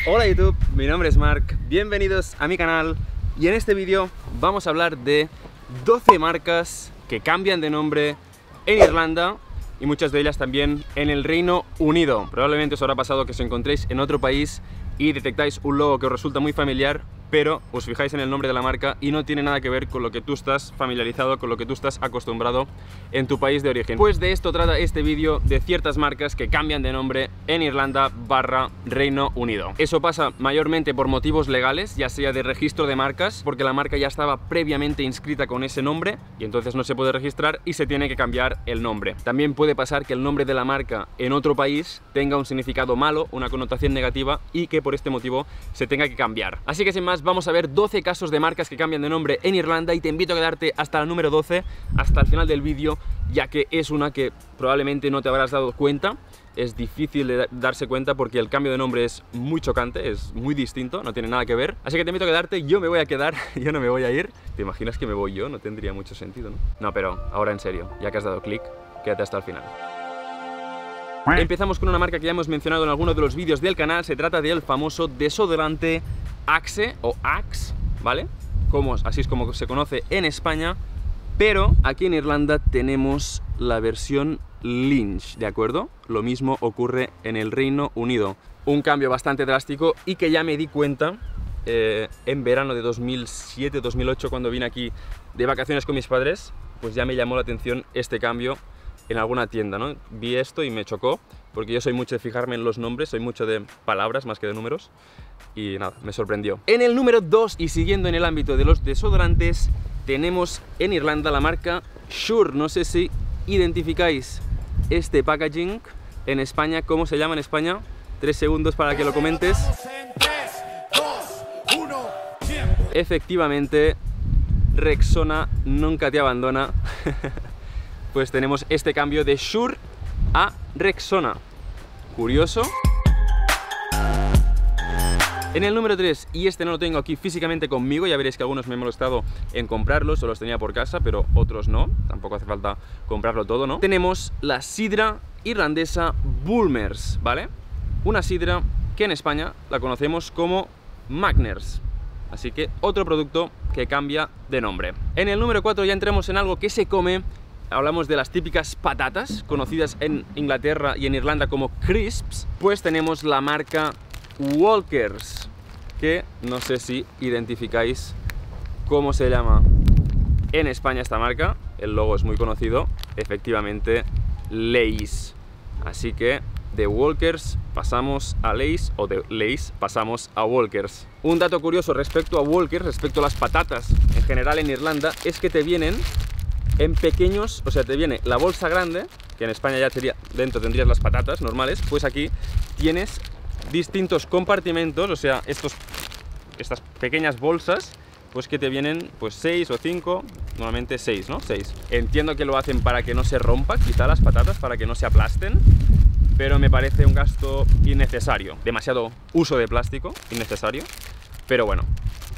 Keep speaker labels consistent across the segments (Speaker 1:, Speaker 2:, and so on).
Speaker 1: Hola YouTube, mi nombre es Marc, bienvenidos a mi canal y en este vídeo vamos a hablar de 12 marcas que cambian de nombre en Irlanda y muchas de ellas también en el Reino Unido. Probablemente os habrá pasado que os encontréis en otro país y detectáis un logo que os resulta muy familiar, pero os fijáis en el nombre de la marca y no tiene nada que ver con lo que tú estás familiarizado, con lo que tú estás acostumbrado en tu país de origen. Pues de esto trata este vídeo, de ciertas marcas que cambian de nombre en Irlanda / Reino Unido. Eso pasa mayormente por motivos legales, ya sea de registro de marcas, porque la marca ya estaba previamente inscrita con ese nombre y entonces no se puede registrar y se tiene que cambiar el nombre. También puede pasar que el nombre de la marca en otro país tenga un significado malo, una connotación negativa y que por este motivo se tenga que cambiar. Así que sin más, vamos a ver 12 casos de marcas que cambian de nombre en Irlanda y te invito a quedarte hasta la número 12, hasta el final del vídeo, ya que es una que probablemente no te habrás dado cuenta. Es difícil de darse cuenta porque el cambio de nombre es muy chocante, es muy distinto, no tiene nada que ver. Así que te invito a quedarte, yo me voy a quedar, yo no me voy a ir. ¿Te imaginas que me voy yo? No tendría mucho sentido, ¿no? No, pero ahora en serio, ya que has dado clic, quédate hasta el final. Empezamos con una marca que ya hemos mencionado en algunos de los vídeos del canal. Se trata del famoso desodorante Axe o Axe, ¿vale? Así es como se conoce en España, pero aquí en Irlanda tenemos la versión Lynch, ¿de acuerdo? Lo mismo ocurre en el Reino Unido. Un cambio bastante drástico y que ya me di cuenta en verano de 2007-2008 cuando vine aquí de vacaciones con mis padres, pues ya me llamó la atención este cambio en alguna tienda, ¿no? Vi esto y me chocó, porque yo soy mucho de fijarme en los nombres, soy mucho de palabras más que de números, y nada, me sorprendió. En el número 2, y siguiendo en el ámbito de los desodorantes, tenemos en Irlanda la marca Sure. No sé si identificáis este packaging en España. ¿Cómo se llama en España? 3 segundos para que lo comentes.
Speaker 2: 3, 2, 1, tiempo.
Speaker 1: Efectivamente, Rexona nunca te abandona. Pues tenemos este cambio de Sure a Rexona. Curioso. En el número 3, y este no lo tengo aquí físicamente conmigo, ya veréis que algunos me he molestado en comprarlos, o los tenía por casa, pero otros no, tampoco hace falta comprarlo todo, ¿no? Tenemos la sidra irlandesa Bulmers, ¿vale? Una sidra que en España la conocemos como Magners. Así que otro producto que cambia de nombre. En el número 4 ya entramos en algo que se come. Hablamos de las típicas patatas, conocidas en Inglaterra y en Irlanda como crisps. Pues tenemos la marca Walkers, que no sé si identificáis cómo se llama en España esta marca. El logo es muy conocido, efectivamente, Lay's. Así que de Walkers pasamos a Lay's, o de Lay's pasamos a Walkers. Un dato curioso respecto a Walkers, respecto a las patatas en general en Irlanda, es que te vienen en pequeños, o sea, te viene la bolsa grande, que en España ya sería, dentro tendrías las patatas normales, pues aquí tienes distintos compartimentos, o sea, estas pequeñas bolsas, pues que te vienen pues 6 o 5, normalmente 6, ¿no? 6. Entiendo que lo hacen para que no se rompa, quizá las patatas, para que no se aplasten, pero me parece un gasto innecesario, demasiado uso de plástico, innecesario, pero bueno,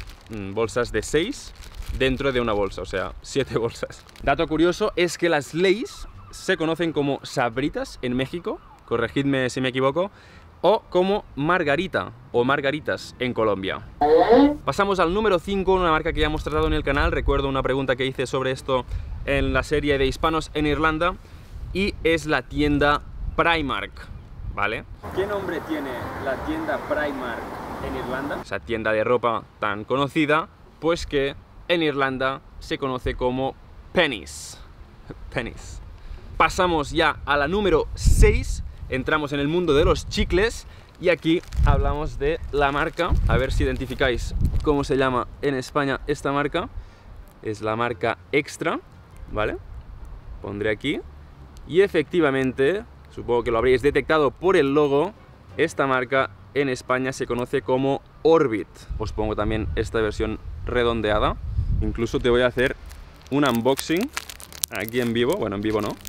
Speaker 1: bolsas de 6 dentro de una bolsa, o sea, 7 bolsas. Dato curioso es que las Lay's se conocen como sabritas en México, corregidme si me equivoco, o como margarita o margaritas en Colombia. Pasamos al número 5, una marca que ya hemos tratado en el canal. Recuerdo una pregunta que hice sobre esto en la serie de hispanos en Irlanda, y es la tienda Primark, ¿vale? ¿Qué nombre tiene la tienda Primark en Irlanda? Esa tienda de ropa tan conocida, pues que en Irlanda se conoce como Pennies. Pennies. Pasamos ya a la número 6. Entramos en el mundo de los chicles y aquí hablamos de la marca. A ver si identificáis cómo se llama en España esta marca. Es la marca Extra, ¿vale? Pondré aquí. Y efectivamente, supongo que lo habréis detectado por el logo, esta marca en España se conoce como Orbit. Os pongo también esta versión redondeada. Incluso te voy a hacer un unboxing aquí en vivo. Bueno, en vivo no,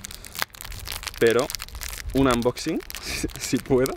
Speaker 1: pero un unboxing, si puedo.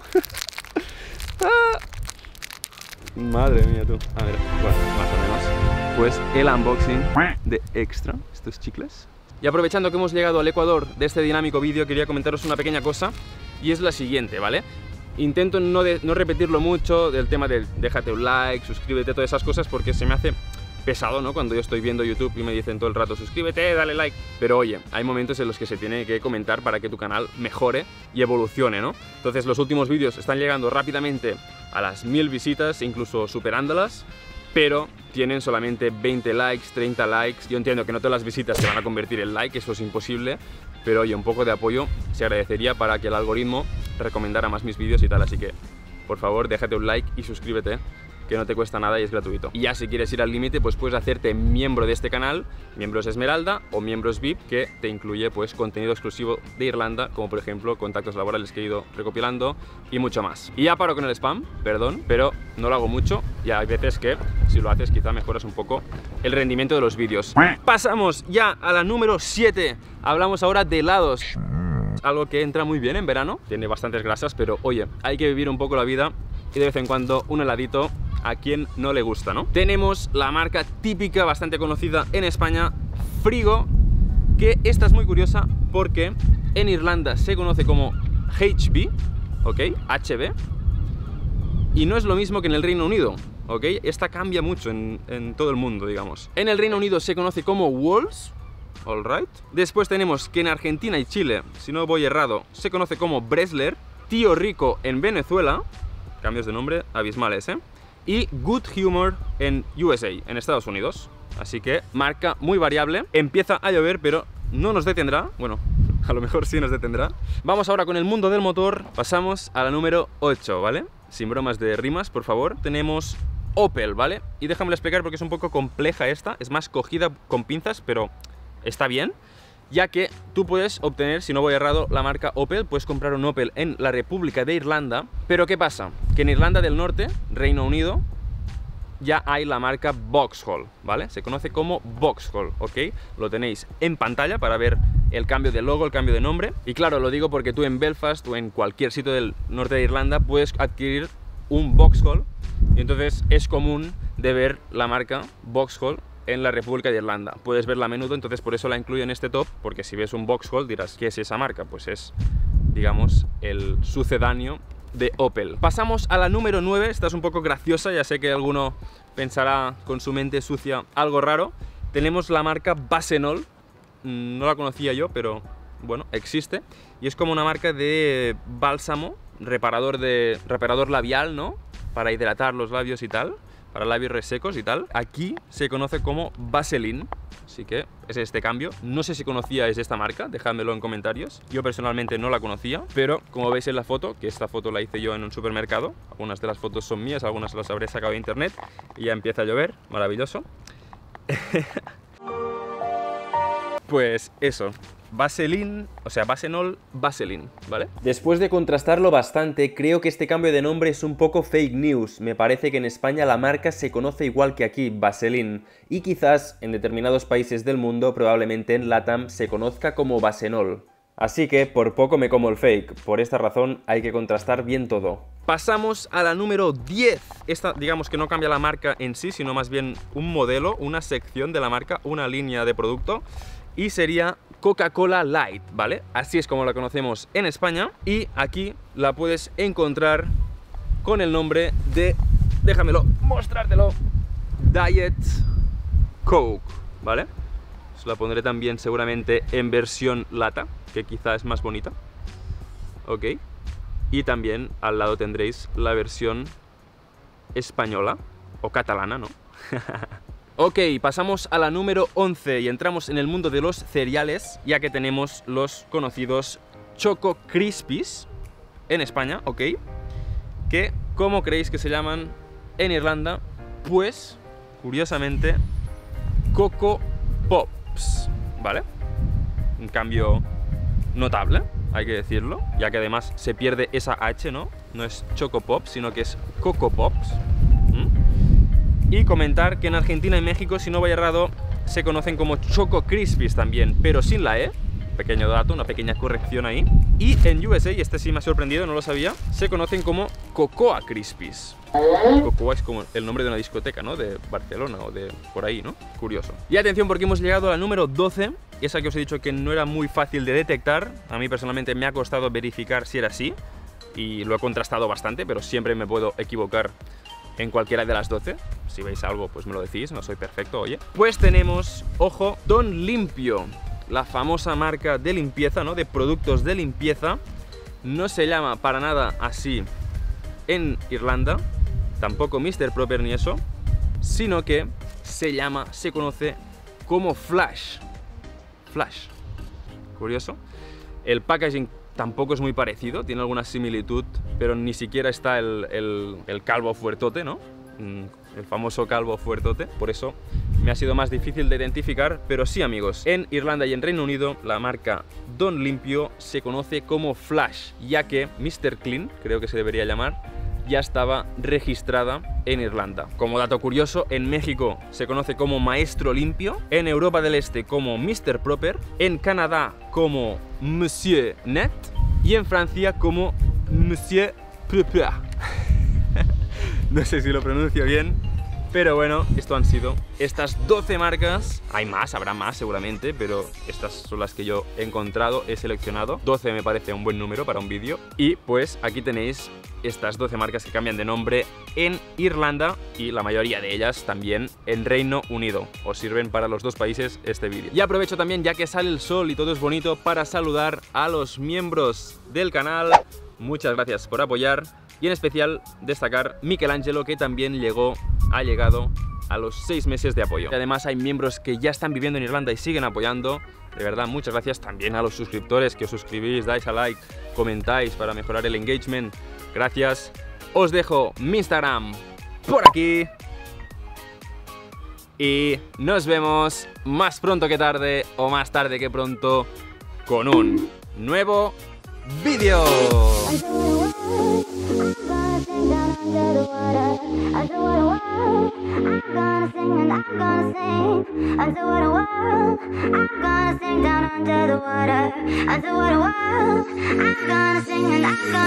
Speaker 1: Madre mía, tú. A ver, bueno, más o menos. Pues el unboxing de Extra, estos chicles. Y aprovechando que hemos llegado al ecuador de este dinámico vídeo, quería comentaros una pequeña cosa, y es la siguiente, ¿vale? Intento no repetirlo mucho, del tema de déjate un like, suscríbete, todas esas cosas, porque se me hace pesado, ¿no? Cuando yo estoy viendo YouTube y me dicen todo el rato suscríbete, dale like. Pero oye, hay momentos en los que se tiene que comentar para que tu canal mejore y evolucione, ¿no? Entonces los últimos vídeos están llegando rápidamente a las 1000 visitas, incluso superándolas, pero tienen solamente 20 likes, 30 likes. Yo entiendo que no todas las visitas se van a convertir en like, eso es imposible, pero oye, un poco de apoyo se agradecería para que el algoritmo recomendara más mis vídeos y tal, así que por favor déjate un like y suscríbete, que no te cuesta nada y es gratuito. Y ya si quieres ir al límite, pues puedes hacerte miembro de este canal, miembros Esmeralda o miembros VIP, que te incluye pues contenido exclusivo de Irlanda, como por ejemplo contactos laborales que he ido recopilando y mucho más. Y ya paro con el spam, perdón, pero no lo hago mucho y hay veces que si lo haces quizá mejoras un poco el rendimiento de los vídeos. Pasamos ya a la número 7. Hablamos ahora de helados. Algo que entra muy bien en verano, tiene bastantes grasas, pero oye, hay que vivir un poco la vida y de vez en cuando un heladito a quien no le gusta, ¿no? Tenemos la marca típica, bastante conocida en España, Frigo, que esta es muy curiosa porque en Irlanda se conoce como HB, ¿ok? HB, y no es lo mismo que en el Reino Unido, ¿ok? Esta cambia mucho en todo el mundo, digamos. En el Reino Unido se conoce como Walls, alright. Después tenemos que en Argentina y Chile, si no voy errado, se conoce como Bresler, Tío Rico en Venezuela, cambios de nombre abismales, ¿eh? Y Good Humor en USA, en Estados Unidos. Así que marca muy variable. Empieza a llover, pero no nos detendrá. Bueno, a lo mejor sí nos detendrá. Vamos ahora con el mundo del motor. Pasamos a la número 8, ¿vale? Sin bromas de rimas, por favor. Tenemos Opel, ¿vale? Y déjame explicar porque es un poco compleja esta. Es más cogida con pinzas, pero está bien, ya que tú puedes obtener, si no voy errado, la marca Opel. Puedes comprar un Opel en la República de Irlanda. Pero ¿qué pasa? Que en Irlanda del Norte, Reino Unido, ya hay la marca Vauxhall, ¿vale? Se conoce como Vauxhall, ¿ok? Lo tenéis en pantalla para ver el cambio de logo, el cambio de nombre. Y claro, lo digo porque tú en Belfast o en cualquier sitio del norte de Irlanda puedes adquirir un Vauxhall. Y entonces es común de ver la marca Vauxhall en la República de Irlanda. Puedes verla a menudo, entonces por eso la incluyo en este top, porque si ves un Vauxhall dirás, ¿qué es esa marca? Pues es, digamos, el sucedáneo de Opel. Pasamos a la número 9, esta es un poco graciosa, ya sé que alguno pensará con su mente sucia algo raro. Tenemos la marca Basenol, no la conocía yo, pero bueno, existe, y es como una marca de bálsamo, reparador labial, ¿no? Para hidratar los labios y tal, para labios resecos y tal. Aquí se conoce como Vaseline, así que es este cambio. No sé si conocíais esta marca, dejádmelo en comentarios. Yo personalmente no la conocía, pero como veis en la foto, que esta foto la hice yo en un supermercado, algunas de las fotos son mías, algunas las habré sacado de internet, y ya empieza a llover, maravilloso. Pues eso, Vaseline, o sea, Basenol, Vaseline, ¿vale? Después de contrastarlo bastante, creo que este cambio de nombre es un poco fake news. Me parece que en España la marca se conoce igual que aquí, Vaseline, y quizás en determinados países del mundo, probablemente en LATAM, se conozca como Basenol. Así que por poco me como el fake, por esta razón hay que contrastar bien todo. Pasamos a la número 10. Esta, digamos que no cambia la marca en sí, sino más bien un modelo, una sección de la marca, una línea de producto, y sería Coca-Cola Light, ¿vale? Así es como la conocemos en España, y aquí la puedes encontrar con el nombre de, déjamelo mostrártelo, Diet Coke, ¿vale? Os la pondré también seguramente en versión lata, que quizá es más bonita, ok, y también al lado tendréis la versión española o catalana, ¿no? Ok, pasamos a la número 11 y entramos en el mundo de los cereales, ya que tenemos los conocidos Choco Crispies en España, ok, que, ¿cómo creéis que se llaman en Irlanda? Pues, curiosamente, Coco Pops, ¿vale? Un cambio notable, hay que decirlo, ya que además se pierde esa H, ¿no? No es Choco Pops, sino que es Coco Pops. Y comentar que en Argentina y México, si no voy errado, se conocen como Choco Crispies también, pero sin la E. Pequeño dato, una pequeña corrección ahí. Y en USA, y este sí me ha sorprendido, no lo sabía, se conocen como Cocoa Crispies. Cocoa es como el nombre de una discoteca, ¿no? De Barcelona o de por ahí, ¿no? Curioso. Y atención porque hemos llegado a la número 12, esa que os he dicho que no era muy fácil de detectar. A mí personalmente me ha costado verificar si era así. y lo he contrastado bastante, pero siempre me puedo equivocar en cualquiera de las 12. Si veis algo, pues me lo decís, no soy perfecto, oye. Pues tenemos, ojo, Don Limpio, la famosa marca de limpieza, ¿no? De productos de limpieza. No se llama para nada así en Irlanda, tampoco Mr. Proper ni eso, sino que se conoce como Flash. Flash. Curioso. El packaging tampoco es muy parecido, tiene alguna similitud, pero ni siquiera está el calvo fuertote, ¿no? El famoso calvo fuertote. Por eso me ha sido más difícil de identificar, pero sí, amigos, en Irlanda y en Reino Unido la marca Don Limpio se conoce como Flash, ya que Mr. Clean, creo que se debería llamar, ya estaba registrada en Irlanda. Como dato curioso, en México se conoce como Maestro Limpio, en Europa del Este como Mr. Proper, en Canadá como Monsieur Net y en Francia como Monsieur Proper. No sé si lo pronuncio bien, pero bueno, esto han sido estas 12 marcas. Hay más, habrá más seguramente, pero estas son las que yo he encontrado, he seleccionado. 12 me parece un buen número para un vídeo. Y pues aquí tenéis estas 12 marcas que cambian de nombre en Irlanda y la mayoría de ellas también en Reino Unido. Os sirven para los dos países este vídeo. Y aprovecho también, ya que sale el sol y todo es bonito, para saludar a los miembros del canal. Muchas gracias por apoyar. Y en especial destacar Michelangelo, que también ha llegado a los 6 meses de apoyo. Y además hay miembros que ya están viviendo en Irlanda y siguen apoyando. De verdad, muchas gracias también a los suscriptores, que os suscribís, dais a like, comentáis para mejorar el engagement. Gracias. Os dejo mi Instagram por aquí. Y nos vemos más pronto que tarde, o más tarde que pronto, con un nuevo vídeo.
Speaker 3: I'm gonna sing